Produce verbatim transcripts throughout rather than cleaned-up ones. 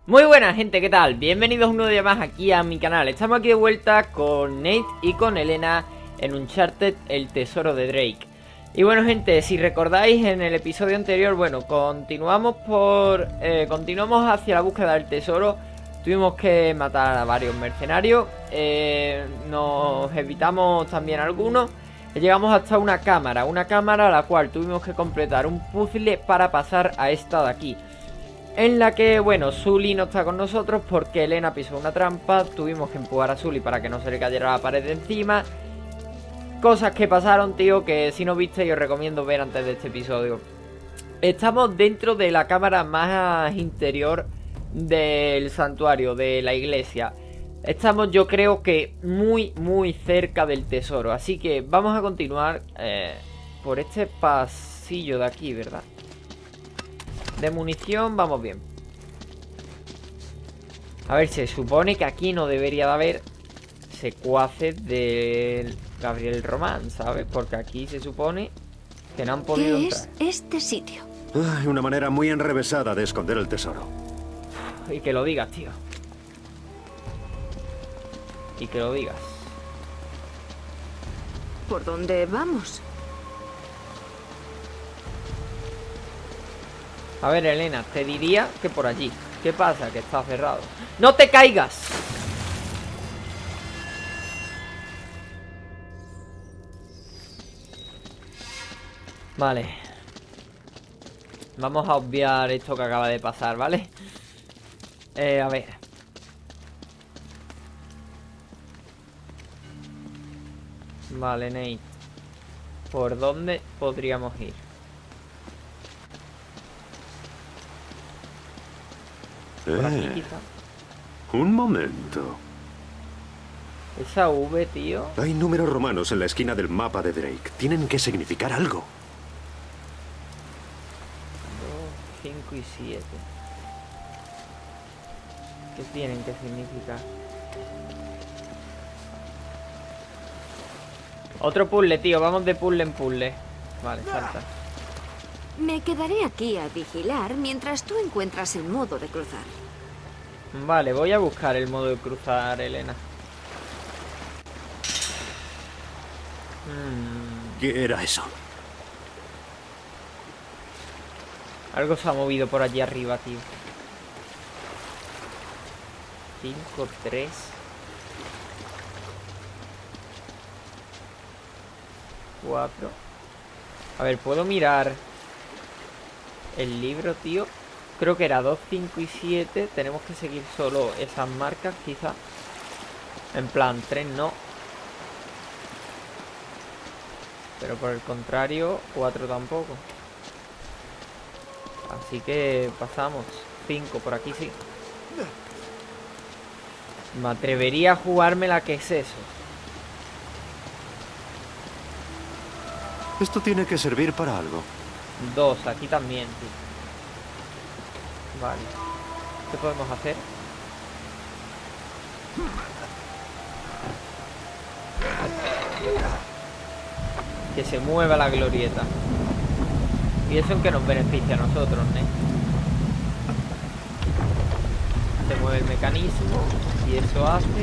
Muy buena gente, ¿qué tal? Bienvenidos un nuevo día más aquí a mi canal. Estamos aquí de vuelta con Nate y con Elena en Uncharted, el tesoro de Drake. Y bueno gente, si recordáis en el episodio anterior, bueno, continuamos por... Eh, continuamos hacia la búsqueda del tesoro. Tuvimos que matar a varios mercenarios, eh, nos evitamos también algunos. Llegamos hasta una cámara, una cámara a la cual tuvimos que completar un puzzle para pasar a esta de aquí. En la que, bueno, Sully no está con nosotros porque Elena pisó una trampa. Tuvimos que empujar a Sully para que no se le cayera la pared de encima. Cosas que pasaron, tío, que si no viste os recomiendo ver antes de este episodio. Estamos dentro de la cámara más interior del santuario, de la iglesia. Estamos, yo creo que muy, muy cerca del tesoro. Así que vamos a continuar eh, por este pasillo de aquí, ¿verdad? De munición vamos bien. A ver, se supone que aquí no debería de haber secuaces del Gabriel Román, ¿sabes? Porque aquí se supone que no han podido ¿Qué entrar. es este sitio? Ay, una manera muy enrevesada de esconder el tesoro. Y que lo digas, tío. Y que lo digas. ¿Por dónde vamos? A ver, Elena, te diría que por allí. ¿Qué pasa? Que está cerrado. ¡No te caigas! Vale. Vamos a obviar esto que acaba de pasar, ¿vale? Eh, a ver. Vale, Nate. ¿Por dónde podríamos ir? Por aquí, Eh, quizá. un momento. Esa V, tío. Hay números romanos en la esquina del mapa de Drake. Tienen que significar algo. dos, cinco y siete. ¿Qué tienen que significar? Otro puzzle, tío. Vamos de puzzle en puzzle. Vale, salta. Me quedaré aquí a vigilar mientras tú encuentras el modo de cruzar. Vale, voy a buscar el modo de cruzar, Elena. Hmm, ¿Qué era eso? algo se ha movido por allí arriba, tío. cinco, tres. cuatro. A ver, ¿puedo mirar el libro, tío? Creo que era dos, cinco y siete. Tenemos que seguir solo esas marcas, quizá. En plan, tres no. Pero por el contrario, cuatro tampoco. Así que pasamos. cinco, por aquí sí. Me atrevería a jugármela, ¿qué es eso? Esto tiene que servir para algo. dos, aquí también, tío. Vale. ¿Qué podemos hacer? Que se mueva la glorieta. Y eso en que nos beneficia a nosotros, ¿no? Se mueve el mecanismo. Y eso hace...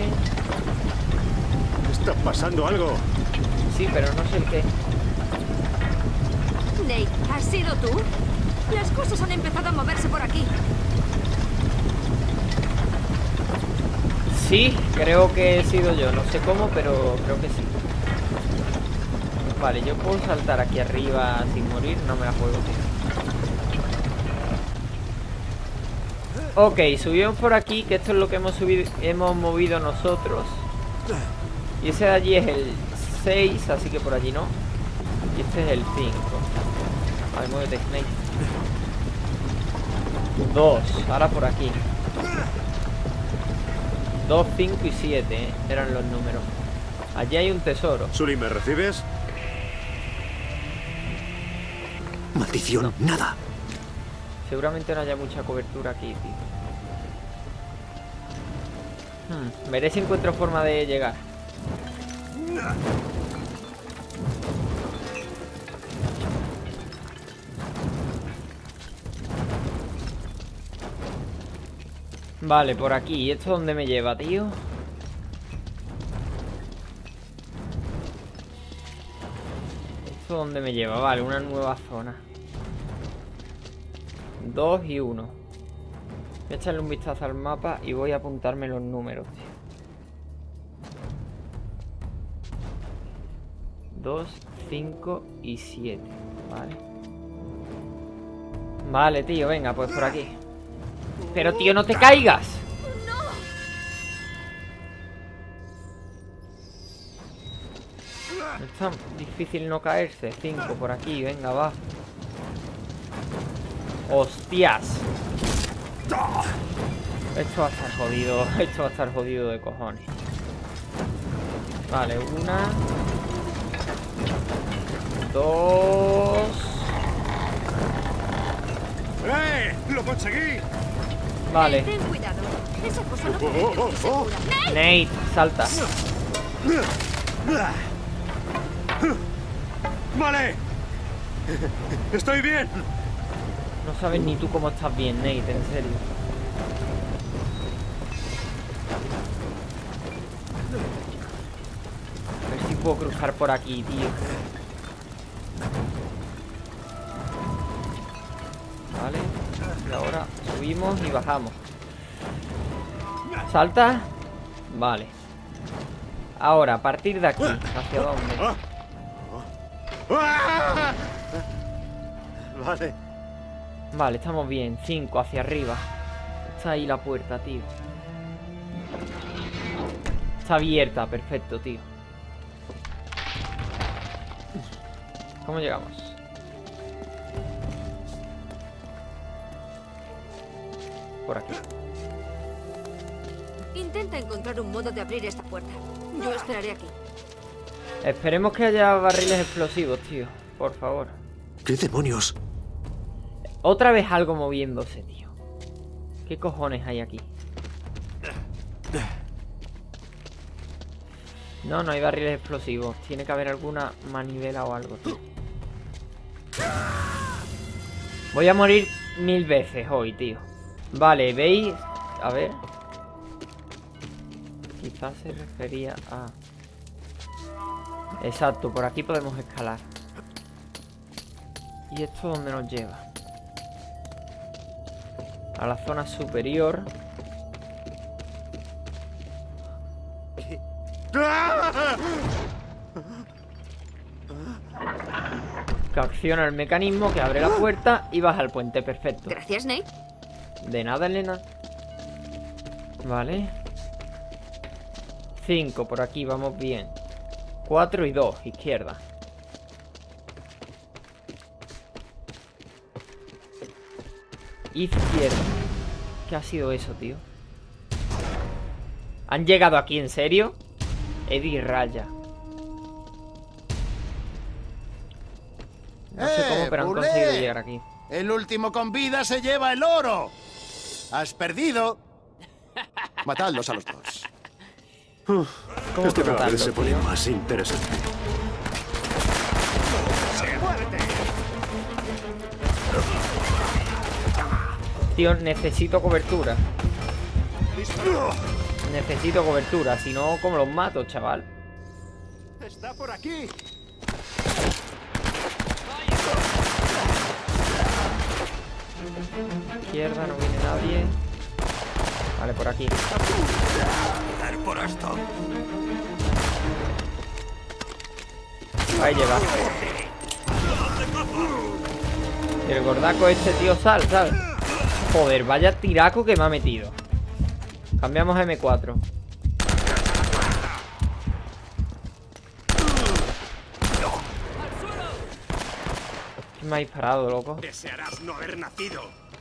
Está pasando algo. Sí, pero no sé el qué. Nate, ¿has sido tú? Las cosas han empezado a moverse por aquí. Sí, creo que he sido yo. No sé cómo, pero creo que sí. Vale, yo puedo saltar aquí arriba sin morir. No me la juego, tío. Ok, subimos por aquí, que esto es lo que hemos subido, hemos movido nosotros. Y ese de allí es el seis, así que por allí no. Y este es el cinco. Vale, muévete, Snake. dos, ahora por aquí. dos, cinco y siete, ¿eh? Eran los números. Allí hay un tesoro. Sully, ¿me recibes? Maldición, nada. Seguramente no haya mucha cobertura aquí, tío. Hmm, veré si encuentro forma de llegar. Vale, por aquí. ¿Y esto dónde me lleva, tío? ¿Esto dónde me lleva? Vale, una nueva zona. Dos y uno. Voy a echarle un vistazo al mapa y voy a apuntarme los números, tío. Dos, cinco y siete. Vale. Vale, tío, venga, pues por aquí. Pero, tío, no te caigas. No es tan difícil no caerse. Cinco por aquí, venga, va. Hostias. Esto va a estar jodido. Esto va a estar jodido de cojones. Vale, una. Dos. ¡Eh! ¡Lo conseguí! Vale. Ten cuidado. Esa cosa no Oh, oh, oh, oh. Nate, salta. ¡Vale! ¡Estoy bien! No sabes ni tú cómo estás bien, Nate, en serio. A ver si puedo cruzar por aquí, tío. Vale. Y ahora subimos y bajamos. ¿Salta? Vale. Ahora, a partir de aquí, ¿hacia dónde? Vale. Vale, estamos bien. Cinco hacia arriba. Está ahí la puerta, tío. Está abierta, perfecto, tío. ¿Cómo llegamos? Por aquí. Intenta encontrar un modo de abrir esta puerta. Yo esperaré aquí. Esperemos que haya barriles explosivos, tío. Por favor. ¿Qué demonios? Otra vez algo moviéndose, tío. ¿Qué cojones hay aquí? No, no hay barriles explosivos. Tiene que haber alguna manivela o algo, tío. Voy a morir mil veces hoy, tío. Vale, ¿veis? A ver. Quizás se refería a... Exacto, por aquí podemos escalar. ¿Y esto dónde nos lleva? A la zona superior. Que acciona el mecanismo que abre la puerta y baja al puente, perfecto. Gracias, Nate. De nada, Elena. Vale. Cinco, por aquí, vamos bien. Cuatro y dos, izquierda. Izquierda. ¿Qué ha sido eso, tío? ¿Han llegado aquí en serio? Eddie Raya. No sé cómo, pero han Bulé. conseguido llegar aquí. El último con vida se lleva el oro. Has perdido. Matadlos a los dos. ¿Cómo Esto que cada vez matarlo, se pone tío? más interesante. Tío, necesito cobertura. Necesito cobertura, si no, ¿cómo los mato, chaval? Está por aquí. Izquierda, no viene nadie. Vale, por aquí. Dar por esto. Ahí lleva. Y el gordaco este, tío, sal, ¿sabes? Joder, vaya tiraco que me ha metido. Cambiamos a eme cuatro. ¿Quién me ha disparado, loco? Desearás no haber nacido.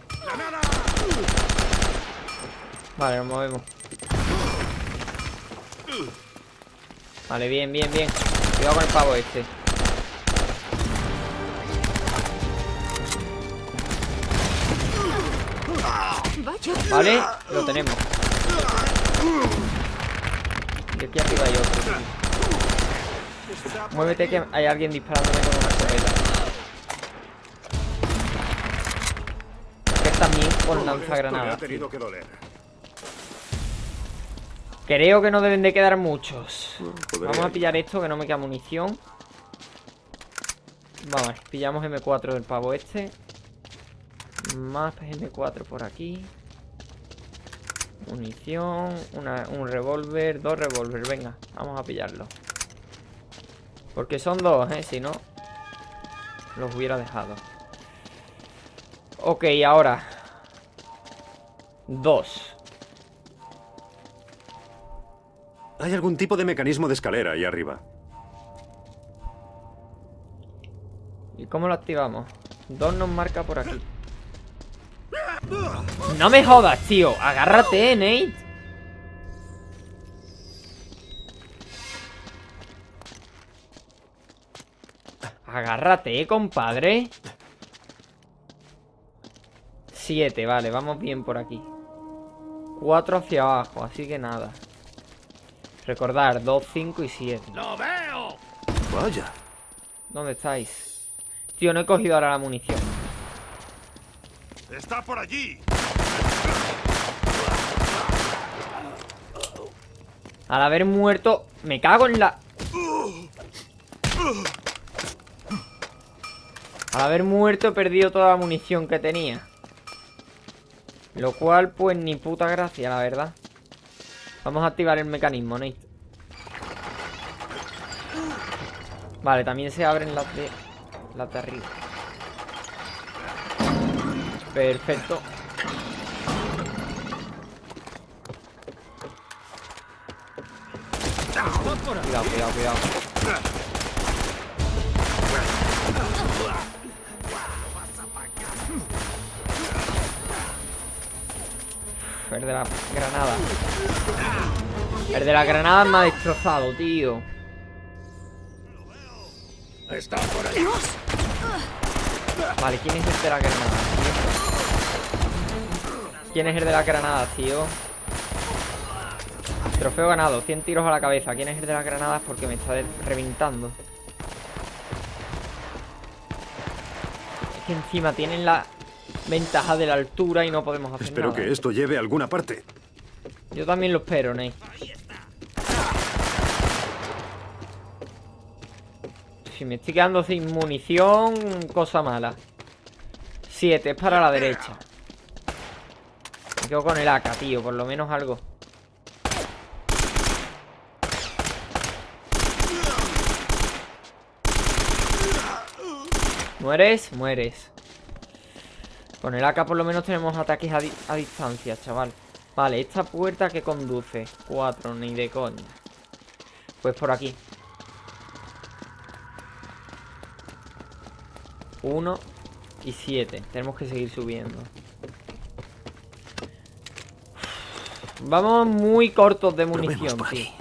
Vale, nos movemos. Vale, bien, bien, bien. Cuidado con el pavo este. Vaya. Vale, lo tenemos. Y aquí arriba hay otro, tío. Muévete que hay alguien disparándome con una escopeta. Que también con Todo esto me ha lanzagranadas. tenido que doler. Creo que no deben de quedar muchos. Podría Vamos a ir. pillar esto, que no me queda munición. Vamos, pillamos eme cuatro del pavo este. Más eme cuatro por aquí. Munición, una, un revólver, dos revólver, venga, vamos a pillarlo. Porque son dos, eh, si no los hubiera dejado. Ok, ahora dos. Hay algún tipo de mecanismo de escalera ahí arriba. ¿Y cómo lo activamos? Dos nos marca por aquí. No me jodas, tío. Agárrate, eh, Nate. Agárrate, eh, compadre. Siete, vale, vamos bien por aquí. Cuatro hacia abajo, así que nada. Recordar, dos, cinco y siete. ¡Lo veo! Vaya. ¿Dónde estáis? Tío, no he cogido ahora la munición. ¡Está por allí! Al haber muerto, me cago en la... Al haber muerto he perdido toda la munición que tenía. Lo cual, pues, ni puta gracia, la verdad. Vamos a activar el mecanismo, Nate. Vale, también se abren las de... las de arriba. Perfecto. Cuidado, cuidado, cuidado. El de la granada. El de la granada me ha destrozado, tío. ¡Está por allí! Vale, ¿quién es el de la granada, tío? ¿Quién es el de la granada, tío? Trofeo ganado, cien tiros a la cabeza. ¿Quién es el de las granadas? Porque me está reventando. Es que encima tienen la ventaja de la altura y no podemos hacer Espero nada. que esto lleve a alguna parte. Yo también lo espero, Nate. Si me estoy quedando sin munición, cosa mala. Siete, es para la derecha. Me quedo con el A K, tío, por lo menos algo. ¿Mueres? Mueres. Con el A K por lo menos tenemos ataques a, di a distancia, chaval. Vale, esta puerta que conduce. Cuatro, ni de coña. Pues por aquí. Uno y siete. Tenemos que seguir subiendo. Vamos muy cortos de munición, por tío. aquí.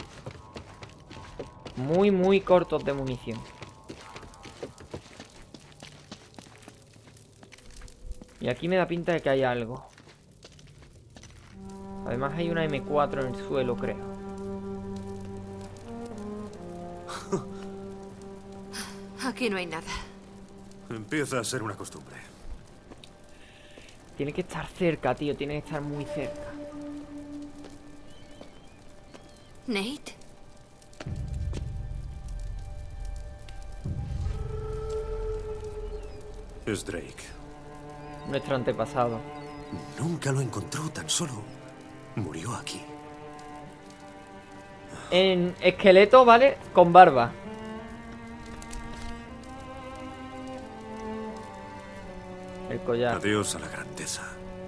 Muy, muy cortos de munición. Y aquí me da pinta de que hay algo. Además hay una eme cuatro en el suelo, creo. Aquí no hay nada. Empieza a ser una costumbre. Tiene que estar cerca, tío. Tiene que estar muy cerca. ¿Nate? Es Drake. Nuestro antepasado. Nunca lo encontró, tan solo murió aquí. En esqueleto, ¿vale? Con barba. El collar. Adiós a la grandeza.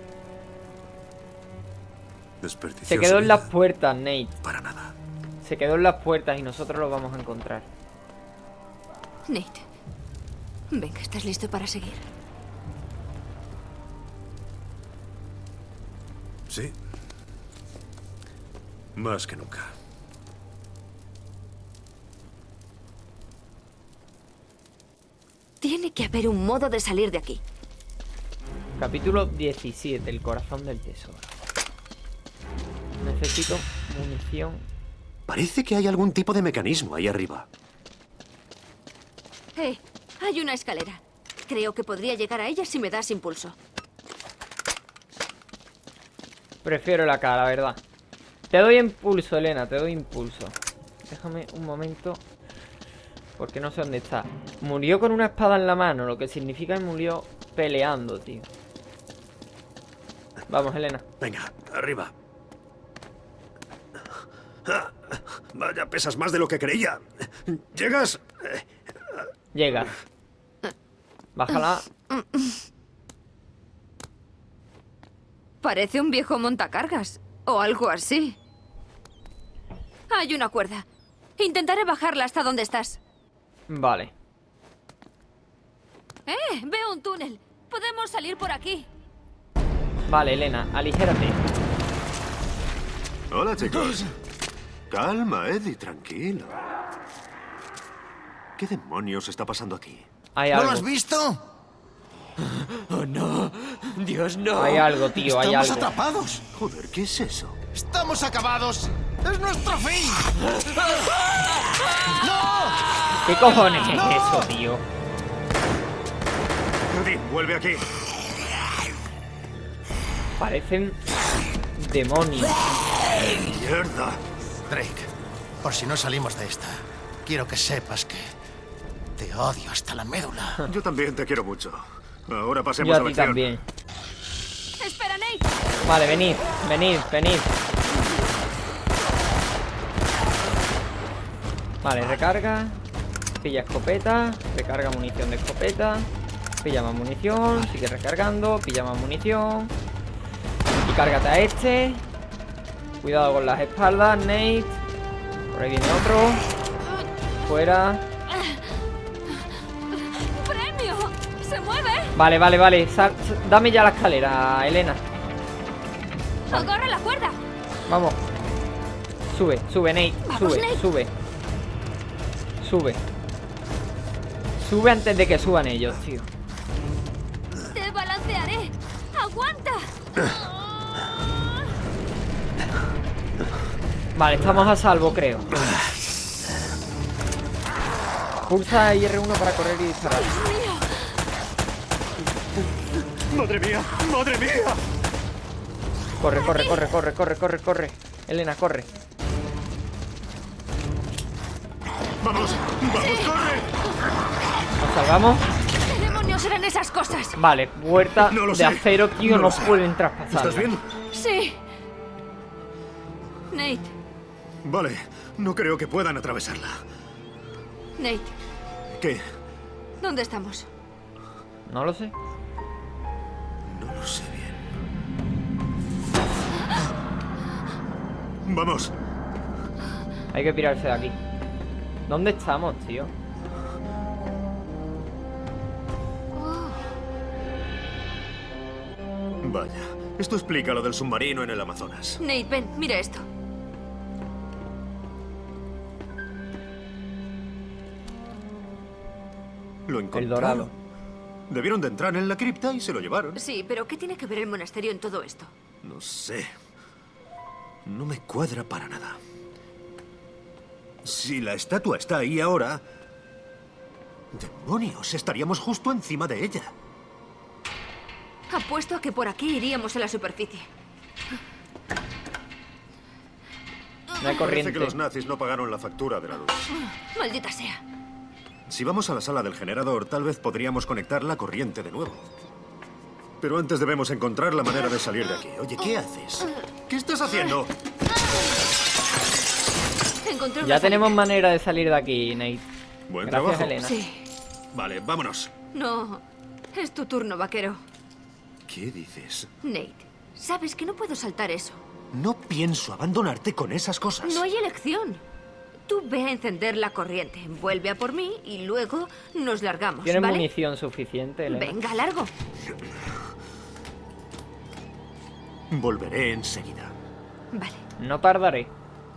Desperdició Se quedó su en las vida puertas, Nate. para nada. Se quedó en las puertas y nosotros lo vamos a encontrar. Nate. Venga, ¿estás listo para seguir? Sí. Más que nunca. Tiene que haber un modo de salir de aquí. Capítulo diecisiete, el corazón del tesoro. Necesito munición. Parece que hay algún tipo de mecanismo ahí arriba. Eh, hay una escalera. Creo que podría llegar a ella si me das impulso. Prefiero la cara, la verdad. Te doy impulso, Elena, te doy impulso. Déjame un momento. Porque no sé dónde está. Murió con una espada en la mano, lo que significa que murió peleando, tío. Vamos, Elena. Venga, arriba. Vaya, pesas más de lo que creía. ¿Llegas? Llega. Bájala. Parece un viejo montacargas. O algo así. Hay una cuerda. Intentaré bajarla hasta donde estás. Vale. ¡Eh! Veo un túnel. Podemos salir por aquí. Vale, Elena, aligérate. Hola, chicos. Calma, Eddie, tranquilo. ¿Qué demonios está pasando aquí? Hay ¿No algo. lo has visto? ¡Oh, no! ¡Dios, no! Hay algo, tío, hay Estamos algo. atrapados. Joder, ¿qué es eso? Estamos acabados. ¡Es nuestro fin! ¿Qué cojones es eso, tío? Eddie, vuelve aquí. Parecen demonios. ¡Mierda! Drake, por si no salimos de esta, quiero que sepas que te odio hasta la médula. Yo también te quiero mucho. Ahora pasemos Yo a a la ti acción. también. ¡Espera, Nate! Vale, venid, venid, venid. Vale, recarga. Pilla escopeta. Recarga munición de escopeta. Pilla más munición. Sigue recargando. Pilla más munición. Y cárgate a este. Cuidado con las espaldas, Nate. Por ahí viene otro. Fuera. ¡Premio! ¡Se mueve! Vale, vale, vale. Sal- dame ya la escalera, Elena. ¡Agarra la cuerda! Vamos. Sube, sube, Nate. Vamos, Sube, Nate. sube. Sube. Sube antes de que suban ellos, tío. ¡Te balancearé! ¡Aguanta! Vale, estamos a salvo, creo. Pulsa I R uno para correr y disparar. ¡Madre mía! ¡Madre mía! Corre, corre, corre, corre, corre, corre, corre. Elena, corre. ¡Vamos! ¡Vamos, corre! ¿Nos salvamos? ¿Qué demonios eran esas cosas? Vale, puerta No lo de sé. acero, tío, No no, lo sé. pueden traspasar. ¿Estás bien? Sí. Nate, Vale, no creo que puedan atravesarla. Nate, ¿Qué? ¿dónde estamos? No lo sé. No lo sé bien. ¡Vamos! Hay que pirarse de aquí. ¿Dónde estamos, tío? Vaya, esto explica lo del submarino en el Amazonas. Nate, ven, mira esto. Lo encontraron. El dorado. Debieron de entrar en la cripta y se lo llevaron. Sí, pero ¿qué tiene que ver el monasterio en todo esto? No sé. No me cuadra para nada. Si la estatua está ahí ahora... ¡Demonios! Estaríamos justo encima de ella. Apuesto a que por aquí iríamos a la superficie. No hay Parece corriente. que los nazis no pagaron la factura de la luz. Maldita sea. Si vamos a la sala del generador, tal vez podríamos conectar la corriente de nuevo. Pero antes debemos encontrar la manera de salir de aquí. Oye, ¿qué haces? ¿Qué estás haciendo? Encontré una Ya tenemos salida. manera de salir de aquí, Nate. Buen Gracias, trabajo. Elena. Sí. Vale, vámonos. No. Es tu turno, vaquero. ¿Qué dices? Nate, sabes que no puedo saltar eso. No pienso abandonarte con esas cosas. No hay elección. Tú ve a encender la corriente, vuelve a por mí y luego nos largamos, ¿Tienes ¿vale? munición suficiente, Elena? Venga, largo. Volveré enseguida. Vale. No tardaré.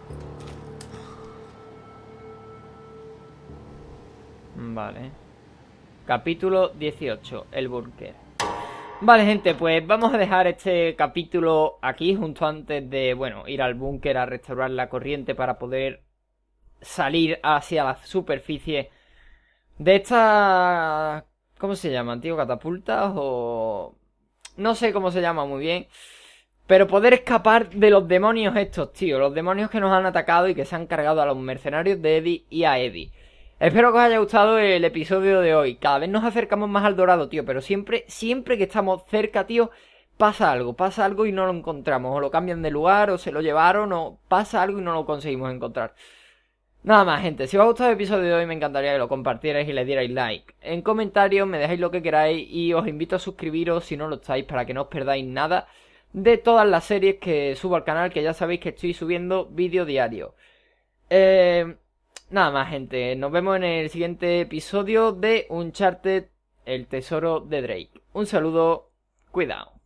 Vale. Capítulo dieciocho, el búnker. Vale, gente, pues vamos a dejar este capítulo aquí, justo antes de, bueno, ir al búnker a restaurar la corriente para poder salir hacia la superficie de esta... ¿Cómo se llaman, tío? ¿Catapultas o...? No sé cómo se llama muy bien. Pero poder escapar de los demonios estos, tío. Los demonios que nos han atacado y que se han cargado a los mercenarios de Eddie y a Eddie. Espero que os haya gustado el episodio de hoy. Cada vez nos acercamos más al dorado, tío. Pero siempre, siempre que estamos cerca, tío, pasa algo. Pasa algo y no lo encontramos. O lo cambian de lugar, o se lo llevaron, o pasa algo y no lo conseguimos encontrar. Nada más, gente. Si os ha gustado el episodio de hoy, me encantaría que lo compartierais y le dierais like. En comentarios me dejáis lo que queráis y os invito a suscribiros si no lo estáis para que no os perdáis nada de todas las series que subo al canal, que ya sabéis que estoy subiendo vídeo diario. Eh, nada más, gente. Nos vemos en el siguiente episodio de Uncharted, el tesoro de Drake. Un saludo, cuidado.